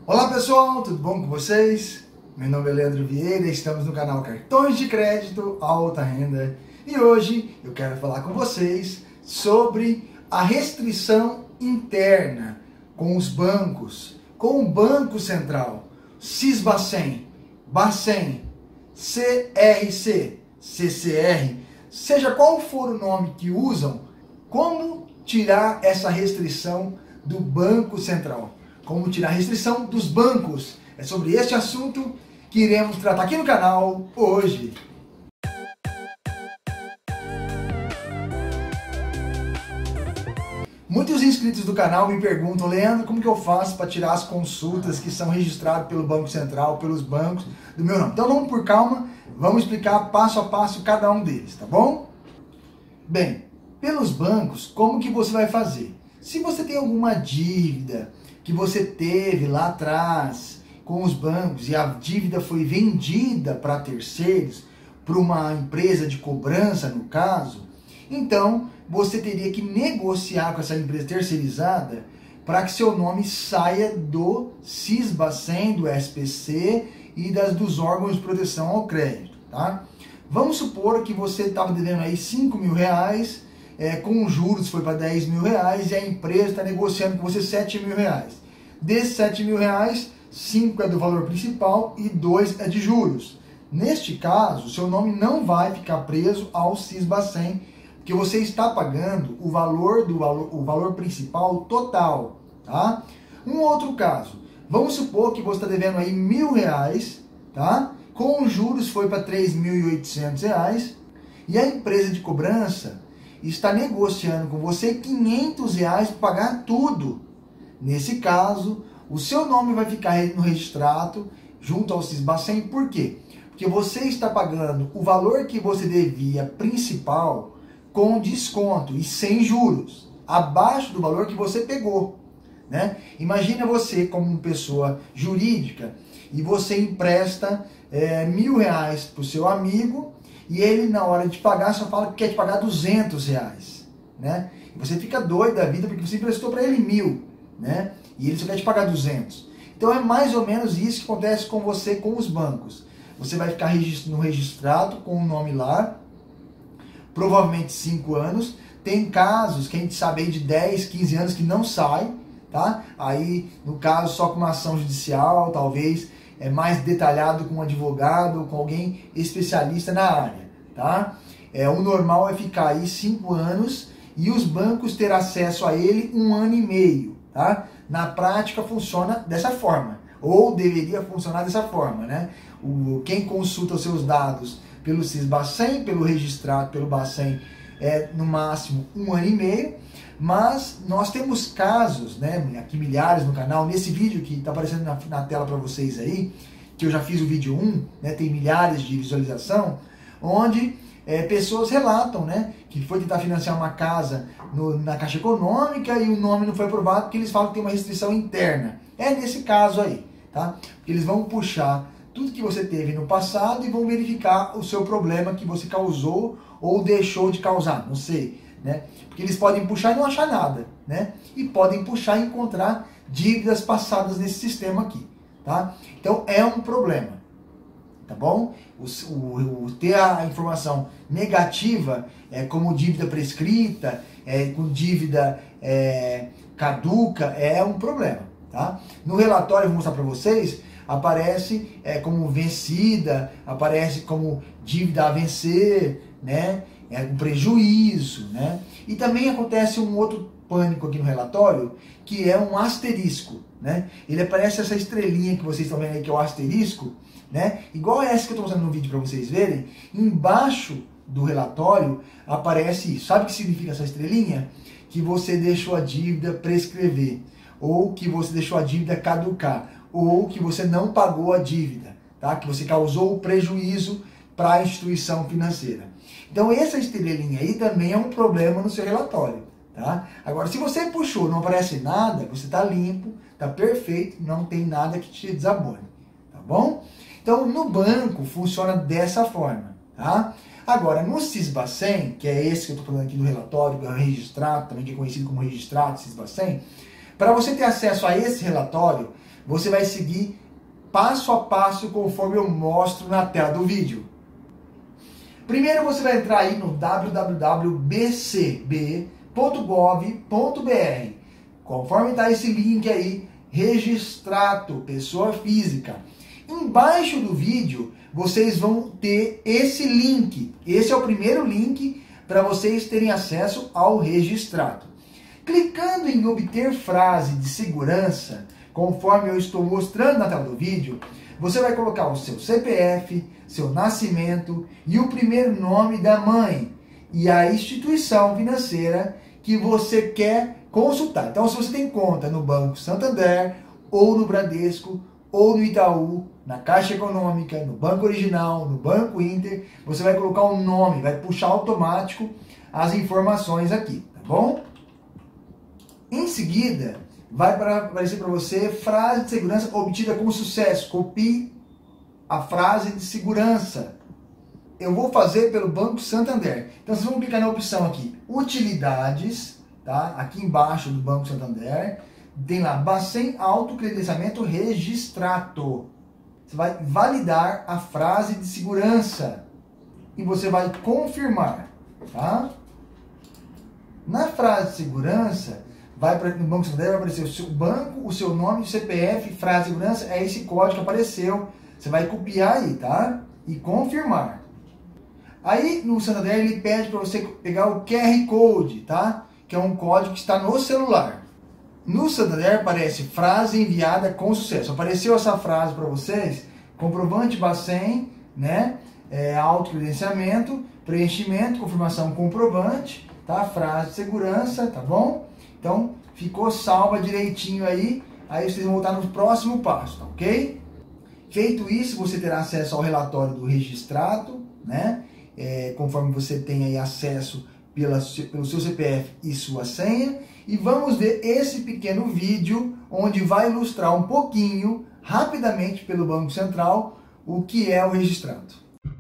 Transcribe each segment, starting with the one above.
Olá pessoal, tudo bom com vocês? Meu nome é Leandro Vieira, estamos no canal Cartões de Crédito Alta Renda e hoje eu quero falar com vocês sobre a restrição interna com os bancos, com o Banco Central, Sisbacen, Bacen, CRC, CCR, seja qual for o nome que usam, como tirar essa restrição do Banco Central, como tirar a restrição dos bancos. É sobre este assunto que iremos tratar aqui no canal hoje. Muitos inscritos do canal me perguntam: Leandro, como que eu faço para tirar as consultas que são registradas pelo Banco Central, pelos bancos do meu nome? Então vamos por calma, vamos explicar passo a passo cada um deles, tá bom? Bem, pelos bancos, como que você vai fazer? Se você tem alguma dívida que você teve lá atrás com os bancos e a dívida foi vendida para terceiros, para uma empresa de cobrança no caso, então você teria que negociar com essa empresa terceirizada para que seu nome saia do Sisbacen, do SPC e dos órgãos de proteção ao crédito, tá? Vamos supor que você estava devendo aí R$5.000, com juros foi para R$10.000 e a empresa está negociando com você R$7.000. Desses R$7.000, 5 é do valor principal e 2 é de juros. Neste caso, seu nome não vai ficar preso ao Sisbacen, porque você está pagando o valor principal total, tá? Um outro caso, vamos supor que você está devendo aí R$1.000, tá? Com juros foi para R$3.800 e a empresa de cobrança está negociando com você R$500 para pagar tudo. Nesse caso, o seu nome vai ficar no registrado junto ao Sisbacen. Por quê? Porque você está pagando o valor que você devia principal com desconto e sem juros, abaixo do valor que você pegou, né? Imagina você como pessoa jurídica e você empresta R$1.000 para o seu amigo e ele na hora de pagar só fala que quer te pagar R$200, né? E você fica doido da vida porque você emprestou para ele 1.000, né? E ele só quer te pagar 200. Então é mais ou menos isso que acontece com você com os bancos. Você vai ficar no registrado com o nome lá, provavelmente 5 anos. Tem casos que a gente sabe aí de 10, 15 anos que não sai, tá? Aí, no caso, só com uma ação judicial, talvez mais detalhado com um advogado, com alguém especialista na área, tá? O normal é ficar aí 5 anos e os bancos ter acesso a ele 1 ano e meio, tá? Na prática funciona dessa forma, ou deveria funcionar dessa forma, né? Quem consulta os seus dados pelo Sisbacen, pelo registrado, pelo Bacen, no máximo 1 ano e meio, mas nós temos casos, né, aqui milhares no canal, nesse vídeo que está aparecendo na tela para vocês aí, que eu já fiz o vídeo 1, né, tem milhares de visualização, onde pessoas relatam, né, que foi tentar financiar uma casa na Caixa Econômica e o nome não foi aprovado porque eles falam que tem uma restrição interna. É nesse caso aí, tá? Porque eles vão puxar tudo que você teve no passado e vão verificar o seu problema que você causou ou deixou de causar, não sei, né? Porque eles podem puxar e não achar nada, né? E podem puxar e encontrar dívidas passadas nesse sistema aqui, tá? Então é um problema, tá bom? Ter a informação negativa, como dívida prescrita, com dívida caduca, é um problema, tá? No relatório eu vou mostrar para vocês, aparece como vencida, aparece como dívida a vencer, né? Um prejuízo, né? E também acontece um outro pânico aqui no relatório, que é um asterisco, né? Ele aparece essa estrelinha que vocês estão vendo aí, que é o asterisco, né? Igual essa que eu estou mostrando no vídeo para vocês verem, embaixo do relatório aparece isso. Sabe o que significa essa estrelinha? Que você deixou a dívida prescrever, ou que você deixou a dívida caducar, ou que você não pagou a dívida, tá? Que você causou o prejuízo para a instituição financeira. Então essa estrelinha aí também é um problema no seu relatório, tá? Agora, se você puxou, não aparece nada, você está limpo, está perfeito, não tem nada que te desabone, tá bom? Então no banco funciona dessa forma, tá? Agora, no Sisbacen, que é esse que eu estou falando aqui do relatório, que é o registrado, também que é conhecido como registrado Sisbacen, para você ter acesso a esse relatório, você vai seguir passo a passo conforme eu mostro na tela do vídeo. Primeiro você vai entrar aí no www.bcb.gov.br. Conforme está esse link aí, Registrato, pessoa física. Embaixo do vídeo vocês vão ter esse link. Esse é o primeiro link para vocês terem acesso ao Registrato. Clicando em obter frase de segurança, conforme eu estou mostrando na tela do vídeo, você vai colocar o seu CPF, seu nascimento e o primeiro nome da mãe e a instituição financeira que você quer consultar. Então, se você tem conta no Banco Santander, ou no Bradesco, ou no Itaú, na Caixa Econômica, no Banco Original, no Banco Inter, você vai colocar o nome, vai puxar automático as informações aqui, tá bom? Em seguida, vai aparecer para você frase de segurança obtida com sucesso. Copie a frase de segurança. Eu vou fazer pelo Banco Santander. Então vocês vão clicar na opção aqui, utilidades, tá? Aqui embaixo do Banco Santander, tem lá, Bacen Autocredenciamento Registrato. Você vai validar a frase de segurança e você vai confirmar, tá? Na frase de segurança, no Banco Santander vai aparecer o seu banco, o seu nome, o CPF, frase de segurança, é esse código que apareceu. Você vai copiar aí, tá? E confirmar. Aí no Santander ele pede para você pegar o QR Code, tá? Que é um código que está no celular. No Santander aparece frase enviada com sucesso. Apareceu essa frase para vocês? Comprovante Bacen, né? Autocredenciamento, preenchimento, confirmação comprovante, tá? Frase de segurança, tá bom? Então, ficou salva direitinho aí. Aí vocês vão voltar no próximo passo, tá ok? Feito isso, você terá acesso ao relatório do Registrato, né? Conforme você tem aí acesso pelo seu CPF e sua senha. E vamos ver esse pequeno vídeo, onde vai ilustrar um pouquinho, rapidamente pelo Banco Central, o que é o Registrato.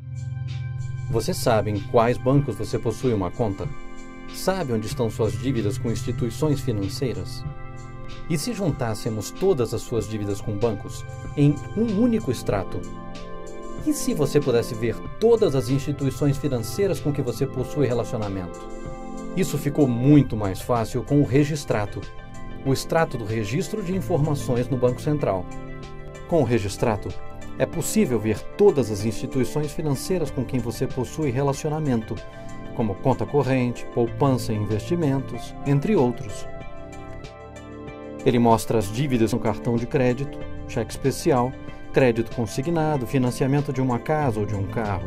Você sabe em quais bancos você possui uma conta? Sabe onde estão suas dívidas com instituições financeiras? E se juntássemos todas as suas dívidas com bancos em um único extrato? E se você pudesse ver todas as instituições financeiras com que você possui relacionamento? Isso ficou muito mais fácil com o Registrato, o extrato do Registro de Informações no Banco Central. Com o Registrato, é possível ver todas as instituições financeiras com quem você possui relacionamento, como conta corrente, poupança e investimentos, entre outros. Ele mostra as dívidas no cartão de crédito, cheque especial, crédito consignado, financiamento de uma casa ou de um carro.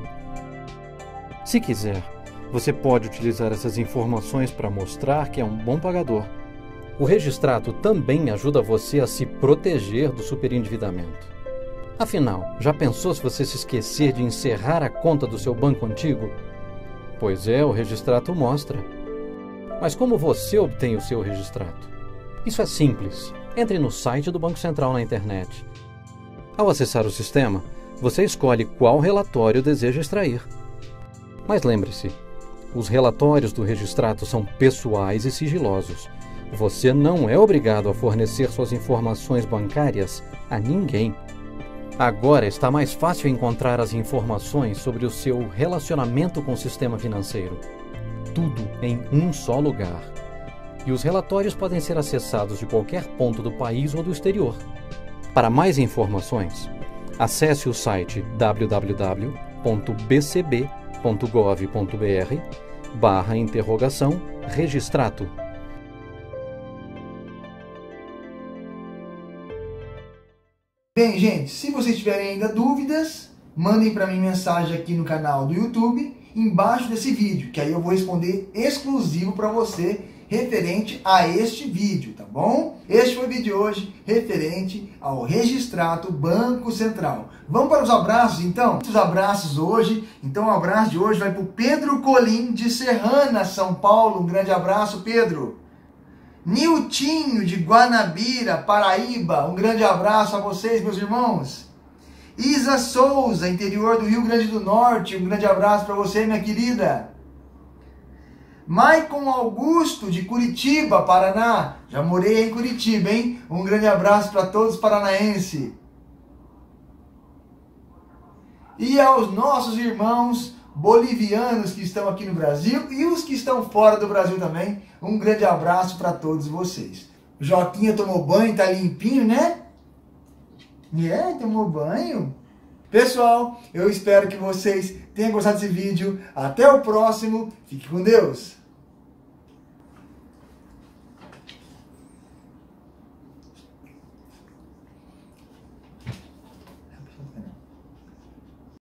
Se quiser, você pode utilizar essas informações para mostrar que é um bom pagador. O Registrato também ajuda você a se proteger do superendividamento. Afinal, já pensou se você se esquecer de encerrar a conta do seu banco antigo? Pois é, o Registrato mostra. Mas como você obtém o seu Registrato? Isso é simples. Entre no site do Banco Central na internet. Ao acessar o sistema, você escolhe qual relatório deseja extrair. Mas lembre-se, os relatórios do Registrato são pessoais e sigilosos. Você não é obrigado a fornecer suas informações bancárias a ninguém. Agora está mais fácil encontrar as informações sobre o seu relacionamento com o sistema financeiro. Tudo em um só lugar. E os relatórios podem ser acessados de qualquer ponto do país ou do exterior. Para mais informações, acesse o site www.bcb.gov.br/Registrato. Bem, gente, se vocês tiverem ainda dúvidas, mandem para mim mensagem aqui no canal do YouTube, embaixo desse vídeo, que aí eu vou responder exclusivo para você, referente a este vídeo, tá bom? Este foi o vídeo de hoje, referente ao Registrato Banco Central. Vamos para os abraços, então? Os abraços hoje, então o abraço de hoje vai para o Pedro Colim, de Serrana, São Paulo. Um grande abraço, Pedro. Niltinho, de Guanabira, Paraíba. Um grande abraço a vocês, meus irmãos. Isa Souza, interior do Rio Grande do Norte. Um grande abraço para você, minha querida. Maicon Augusto, de Curitiba, Paraná. Já morei em Curitiba, hein? Um grande abraço para todos paranaenses. E aos nossos irmãos bolivianos que estão aqui no Brasil e os que estão fora do Brasil também, um grande abraço para todos vocês. O Joquinha tomou banho, tá limpinho, né? Tomou banho. Pessoal, eu espero que vocês tenham gostado desse vídeo. Até o próximo. Fique com Deus.